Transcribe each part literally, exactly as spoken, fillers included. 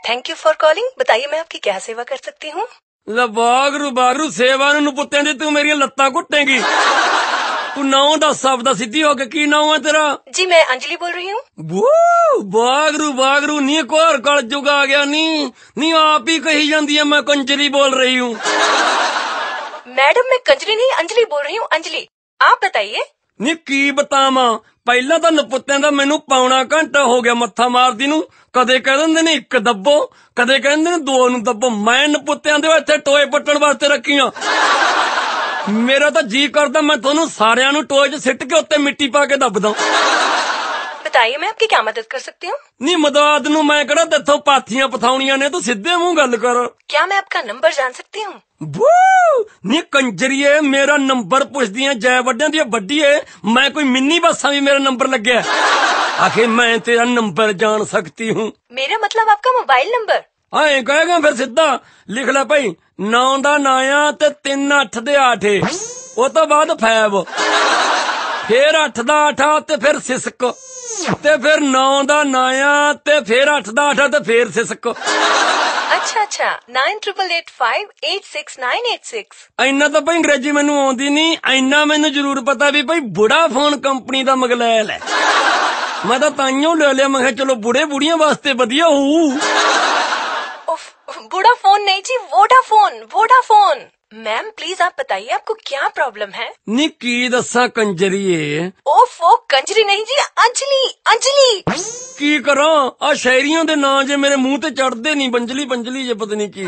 Thank you for calling. बताइए मैं आपकी क्या सेवा कर सकती हूँ। बागरू बागरू सेवा ਨੂੰ ਪੁੱਤਿਆਂ ਦੀ ਤੂੰ ਮੇਰੀਆਂ ਲੱਤਾਂ ਘੁੱਟੇਂਗੀ। तू नाम दस शब्द सीधी होके की नाम है तेरा। जी मैं अंजलि बोल रही हूँ। बागरू बागरू नी कोर कल जुग आ गया नी नी आप ही कही जाती है मैं कंजरी बोल रही हूँ। मैडम मैं कंजरी नहीं अंजलि बोल रही हूँ। अंजलि आप बताइए। नी की बतावा ਪਹਿਲਾਂ ਤਾਂ ਨਪੁੱਤਿਆਂ ਦਾ ਮੈਨੂੰ ਪੌਣਾ ਘੰਟਾ ਹੋ ਗਿਆ ਮੱਥਾ ਮਾਰਦੀ ਨੂੰ। ਕਦੇ ਕਹਿ ਦਿੰਦੇ ਨੇ ਇੱਕ ਦੱਬੋ ਕਦੇ ਕਹਿੰਦੇ ਨੇ ਦੋ ਨੂੰ ਦੱਬੋ। ਮੈਂ ਨਪੁੱਤਿਆਂ ਦੇ ਇੱਥੇ ਟੋਏ ਪੱਟਣ ਵਾਸਤੇ ਰੱਖੀਆਂ। ਮੇਰਾ ਤਾਂ ਜੀ ਕਰਦਾ ਮੈਂ ਤੁਹਾਨੂੰ ਸਾਰਿਆਂ ਨੂੰ ਟੋਏ 'ਚ ਸਿੱਟ ਕੇ ਉੱਤੇ ਮਿੱਟੀ ਪਾ ਕੇ ਦੱਬ ਦਾਂ। बताइए मैं आपकी क्या मदद कर सकती हूँ। ਨੀ ਮਦਦ ਨੂੰ ਮੈਂ ਕਿਹੜਾ ਤੇਥੋਂ ਪਾਥੀਆਂ ਪਥਾਉਣੀਆਂ ਨੇ। ਤੂੰ ਸਿੱਧੇ ਮੂੰਹ ਗੱਲ ਕਰ। क्या मैं आपका नंबर जान सकती हूँ। ਬੂ ਨੀ ਕੰਜਰੀਏ ਮੇਰਾ ਨੰਬਰ ਪੁੱਛਦੀਆਂ ਜੈ ਵੱਡਿਆਂ ਦੀ ਵੱਡੀ ਏ। ਮੈਂ ਕੋਈ ਮਿੰਨੀ ਬੱਸਾਂ ਵੀ ਮੇਰਾ ਨੰਬਰ ਲੱਗਿਆ। ਆਖੇ ਮੈਂ ਤੇਰਾ ਨੰਬਰ ਜਾਣ ਸਕਤੀ ਹੂੰ। मेरा मतलब आपका मोबाइल नंबर। ਐਂ ਕਹੇਗਾ ਫਿਰ ਸਿੱਧਾ ਲਿਖ ਲੈ ਭਾਈ ਨੌ ਦਾ ਨਾਂ ਆ ਤੇ ਤਿੰਨ ਅੱਠ ਦੇ ਆਠ ਏ। ਉਹ ਤੋਂ ਬਾਅਦ ਫਾਈਵ ਫੇਰ ਅੱਠ ਦਾ ਅੱਠ ਤੇ ਫਿਰ ਸਿਸਕ ਤੇ ਫਿਰ ਨੌ ਦਾ ਨਾਂ ਆ ਤੇ ਫਿਰ ਅੱਠ ਦਾ ਅੱਠ ਤੇ ਫੇਰ ਸਿਸਕ। अच्छा अच्छा nine triple eight five eight six nine eight six. ਇੰਨਾ ਤਾਂ ਭਾਈ ਅੰਗਰੇਜ਼ੀ ਮੈਨੂੰ ਆਉਂਦੀ ਨਹੀਂ। ਇੰਨਾ ਮੈਨੂੰ ਜ਼ਰੂਰ ਪਤਾ ਵੀ ਭਾਈ ਬੁੜਾ ਫੋਨ ਕੰਪਨੀ ਦਾ ਮਗਲੈਲ ਹੈ। ਮੈਂ ਤਾਂ ਤਾਈਓ ਲੈ ਲਿਆ। ਮੈਂ ਕਿਹਾ ਚਲੋ ਬੁੜੇ ਬੁੜੀਆਂ ਵਾਸਤੇ ਵਧੀਆ ਹੋਊ। बूढ़ा फोन नहीं जी वोडाफोन वोडाफोन। मैम प्लीज आप बताइए आपको क्या प्रॉब्लम है। ਨੀ ਕੀ ਦੱਸਾਂ ਕੰਜਰੀਏ। ओफो कंजरी नहीं जी अंजलि अंजलि। ਕੀ ਕਰਾਂ ਆ ਸ਼ਾਇਰੀਆਂ ਦੇ ਨਾਂ ਜੇ ਮੇਰੇ ਮੂੰਹ ਤੇ ਚੜਦੇ ਨਹੀਂ। ਬੰਜਲੀ ਬੰਜਲੀ ਜੇ ਪਤਾ ਨਹੀਂ ਕੀ।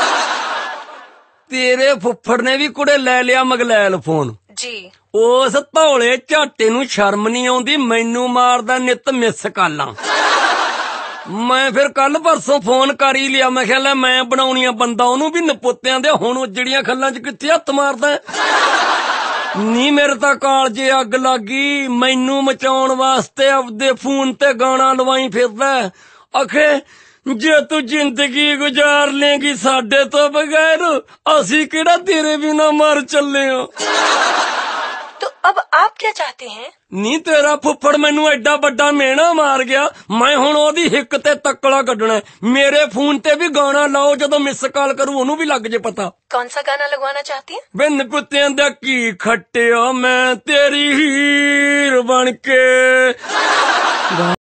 ਤੇਰੇ ਫੁੱਫੜ ਨੇ ਵੀ ਕੁੜੇ ਲੈ ਲਿਆ ਮਗਲੈਲ ਫੋਨ। जी ਉਸ ਧੌਲੇ ਝਾਟੇ ਨੂੰ ਸ਼ਰਮ ਨਹੀਂ ਆਉਂਦੀ। ਮੈਨੂੰ ਮਾਰਦਾ ਨਿੱਤ ਮਿਸ ਕਾਲਾਂ। ਮੈਂ ਫਿਰ ਕੱਲ ਪਰਸੋਂ ਫੋਨ ਕਰ ਹੀ ਲਿਆ। ਮੈਂ ਕਿਹਾ ਲੈ ਮੈਂ ਬਣਾਉਣੀਆਂ ਬੰਦਾ ਉਹਨੂੰ ਵੀ ਨਪੁੱਤਿਆਂ ਦੇ। ਹੁਣ ਉਜੜੀਆਂ ਖੱਲਾਂ 'ਚ ਕਿੱਥੇ ਹੱਥ ਮਾਰਦਾ। ਨੀ ਮੇਰੇ ਤਾਂ ਕਾਲਜੇ ਅੱਗ ਲੱਗੀ। ਮੈਨੂੰ ਮਚਾਉਣ ਵਾਸਤੇ ਆਪਦੇ ਫੋਨ ਤੇ ਗਾਣਾ ਲਵਾਈ ਫਿਰਦਾ। ਆਖੇ ਜੇ ਤੂੰ ਜ਼ਿੰਦਗੀ ਗੁਜ਼ਾਰ ਲੇਗੀ ਸਾਡੇ ਤੋਂ ਬਗੈਰ ਅਸੀਂ ਕਿਹੜਾ ਤੇਰੇ ਬਿਨਾ ਮਰ ਚੱਲੇ ਆ। तो अब आप क्या चाहते हैं। ਨੀ ਤੇਰਾ ਫੁੱਫੜ ਮੈਨੂੰ ਐਡਾ ਵੱਡਾ ਮਿਹਣਾ ਮਾਰ ਗਿਆ। ਮੈਂ ਹੁਣ ਉਹਦੀ ਹਿੱਕ ਤੇ ਤੱਕਲਾ ਕੱਢਣਾ। ਮੇਰੇ ਫੋਨ ਤੇ ਵੀ ਗਾਣਾ ਲਾਓ ਜਦੋਂ ਮਿਸ ਕਾਲ ਕਰੂ ਉਹਨੂੰ ਵੀ ਲੱਗ ਜੇ ਪਤਾ। कौन सा गाना लगवाना चाहती हैं। ਬਿਨ ਕੁੱਤਿਆਂ ਦਾ ਕੀ ਖੱਟਿਆ ਮੈਂ ਤੇਰੀ ਹੀਰ ਬਣ ਕੇ।